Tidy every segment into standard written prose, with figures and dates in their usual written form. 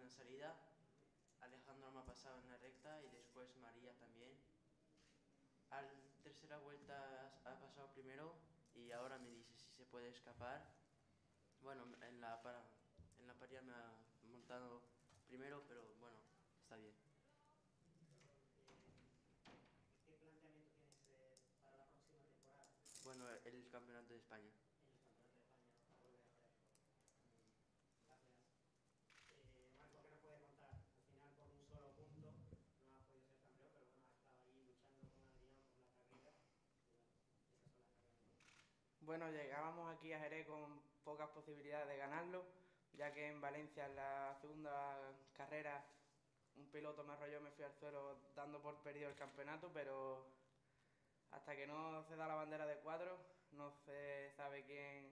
una salida. Alejandro me ha pasado en la recta y después María también. Al tercera vuelta ha pasado primero y ahora me dice si se puede escapar. Bueno, en la parilla me ha montado primero, pero bueno, está bien. ¿Qué planteamiento tienes para la próxima temporada? Bueno, el campeonato de España. En el Campeonato de España para volver a hacer. Gracias. Marco, ¿qué nos puede contar? Al final, por un solo punto, no has podido ser campeón, pero bueno, has estado ahí luchando con Adrián por la carrera. Y bueno, esas son las carreras. Bueno, llegábamos aquí a Jerez con pocas posibilidades de ganarlo, ya que en Valencia en la segunda carrera un piloto me arrolló, me fui al suelo dando por perdido el campeonato, pero hasta que no se da la bandera de cuadros no se sabe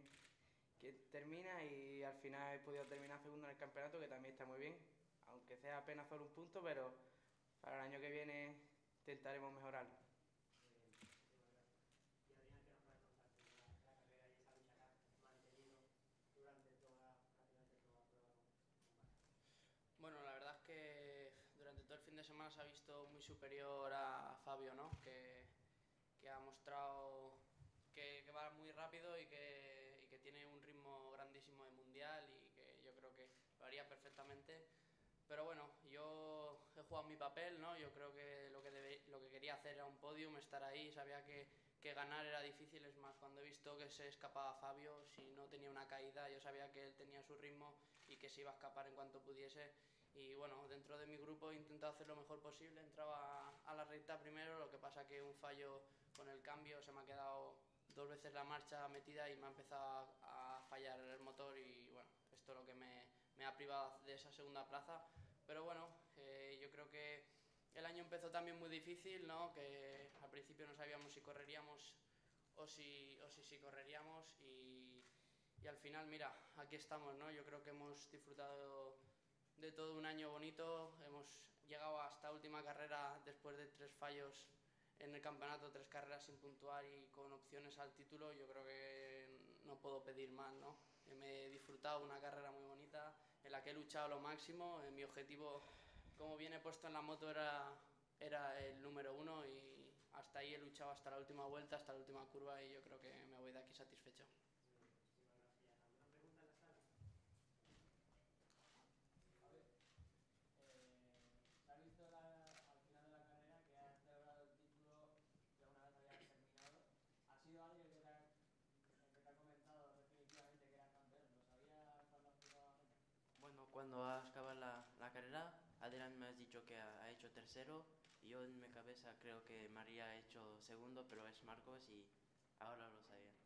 quién termina y al final he podido terminar segundo en el campeonato, que también está muy bien, aunque sea apenas solo un punto, pero para el año que viene intentaremos mejorarlo. Muy bien, muchísimas gracias. Y Adrián, ¿qué nos puedes contar de la carrera y esa lucha que has mantenido durante prácticamente toda la prueba con Marco? Bueno, la verdad es que durante todo el fin de semana se ha visto muy superior a Fabio, ¿no? Que ha mostrado que va muy rápido y que tiene un ritmo grandísimo de mundial y que yo creo que lo haría perfectamente. Pero bueno, yo he jugado mi papel, ¿no? Yo creo que lo que quería hacer era un podium, estar ahí, sabía que ganar era difícil, es más, cuando he visto que se escapaba Fabio, si no tenía una caída, yo sabía que él tenía su ritmo y que se iba a escapar en cuanto pudiese. Y bueno, dentro de mi grupo he intentado hacer lo mejor posible, entraba a la recta primero, lo que pasa que un fallo con el cambio, se me ha quedado dos veces la marcha metida y me ha empezado a fallar el motor y bueno, esto es lo que me ha privado de esa segunda plaza. Pero bueno, yo creo que el año empezó también muy difícil, ¿no? Que al principio no sabíamos si correríamos o si correríamos y al final, mira, aquí estamos, ¿no? Yo creo que hemos disfrutado de todo un año bonito, hemos llegado hasta última carrera después de 3 fallos en el campeonato, 3 carreras sin puntuar y con opciones al título. Yo creo que no puedo pedir más, ¿no? Me he disfrutado una carrera muy bonita en la que he luchado lo máximo. Mi objetivo, como viene puesto en la moto, era el número 1 y hasta ahí he luchado hasta la última vuelta, hasta la última curva y yo creo que me voy de aquí satisfecho. Muy bien, muchísimas gracias. ¿Alguna pregunta en la sala? Se ha visto al final de la carrera que has celebrado el título ya una vez habías terminado. ¿Ha sido alguien que te ha comentado definitivamente que eras campeón? ¿Lo sabías cuando has pisado la meta? Bueno, cuando ha acabado la carrera, Adrián me ha dicho que ha hecho tercero y yo en mi cabeza creo que María ha hecho segundo, pero es Marcos y ahora lo sabía.